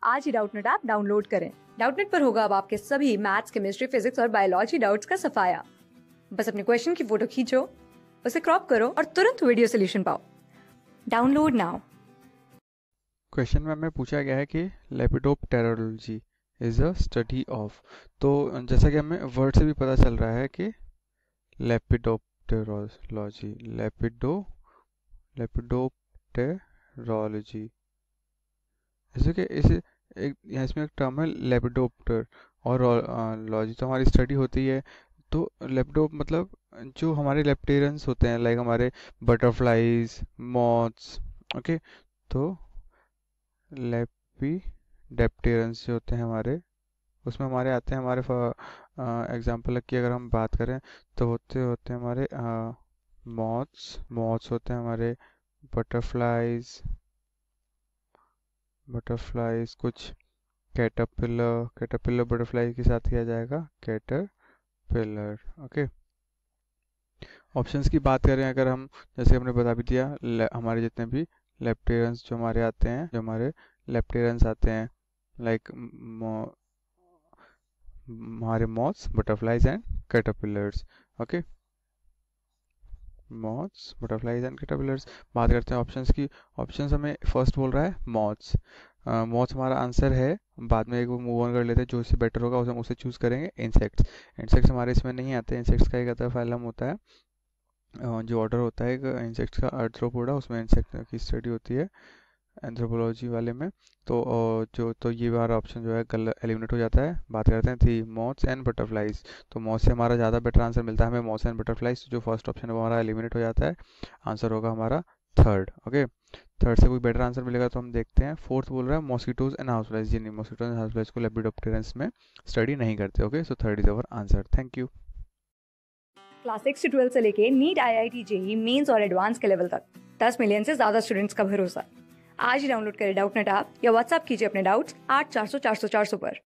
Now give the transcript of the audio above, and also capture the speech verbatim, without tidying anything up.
आज ही Doubtnut app download करें। डाउटनेट पर होगा अब आपके सभी मैथ्स, केमिस्ट्री, फिजिक्स और बायोलॉजी डाउट्स का सफाया। बस अपने क्वेश्चन की फोटो खींचो, उसे क्रॉप करो और तुरंत वीडियो सोल्यूशन पाओ। Download now. क्वेश्चन में हमें पूछा गया है कि lepidopterology is a study of, तो जैसा कि हमें वर्ड से भी पता चल रहा है कि लेपिडोप्टेरोलॉजी लेपिडो लेपिडोप्टेरोलॉजी जैसे कि इसे एक यहाँ इसमें एक टर्म है लेपिडोप्टर और लॉजी, तो हमारी स्टडी होती है। तो लेपिडोप मतलब जो हमारे लेप्टेरियंस होते हैं, लाइक हमारे बटरफ्लाईज, मॉथ्स। ओके, तो लेपिडेप्टेरन्स जो होते हैं हमारे, उसमें हमारे आते हैं हमारे एग्जांपल की अगर हम बात करें तो होते होते हैं हमारे मॉथ्स मॉथ्स होते हैं हमारे बटरफ्लाईज बटरफ्लाईज कुछ कैटरपिलर कैटरपिलर बटरफ्लाई के साथ किया जाएगा कैटरपिलर। ओके, ऑप्शंस की बात करें अगर हम, जैसे हमने बता भी दिया, हमारे जितने भी लेप्टेरियंस जो हमारे आते हैं जो हमारे लेप्टेरियंस आते हैं, लाइक हमारे moths, butterflies and caterpillars. Okay, moths, butterflies and caterpillars. बात करते हैं ऑप्शंस की। ऑप्शंस हमें फर्स्ट बोल रहा है मॉथ्स। मॉथ्स हमारा आंसर है। बाद में एक वो मूव ऑन कर लेते हैं, जो इससे बेटर होगा उसे हम उसे चूज़ करेंगे। इंसेक्ट्स इंसेक्ट्स हमारे इसमें नहीं आते। इंसेक्ट्स का एक आता है फाइलम होता है, जो ऑर्डर होता है इंसेक्ट्स का, आर्थ्रोपोडा, उसमें इंसेक्ट की स्टडी होती है एंथ्रोपोलॉजी वाले में। तो जो तो ये हमारा ऑप्शन जो है कल एलिमिनेट हो जाता है। बात करते हैं थी मॉथ्स एंड बटरफ्लाईज, तो मॉथ से हमारा ज़्यादा बेटर आंसर मिलता है हमें, मॉथ्स एंड बटरफ्लाईज। जो फर्स्ट ऑप्शन है वो हमारा एलिमिनेट हो जाता है। आंसर होगा हमारा थर्ड। ओके, थर्ड से कोई बेटर आंसर मिलेगा तो हम देखते हैं। फोर्थ बोल रहा है मॉस्किटोज एंड हाउसफ्लाईज। जी नहीं, मॉस्किटोज एंड हाउसफ्लाईज को लेपिडोप्टेरेंस में स्टडी नहीं करते। Okay, so third is our answer. Thank you. Class six से ट्वेल्थ से लेके NEET, I I T, JEE mains और एडवांस के लेवल तक दस मिलियन से ज्यादा स्टूडेंट्स का भरोसा। आज ही डाउनलोड करें डाउटनेट ऐप या व्हाट्सएप कीजिए अपने डाउट्स आठ चार सौ चार सौ चार सौ पर।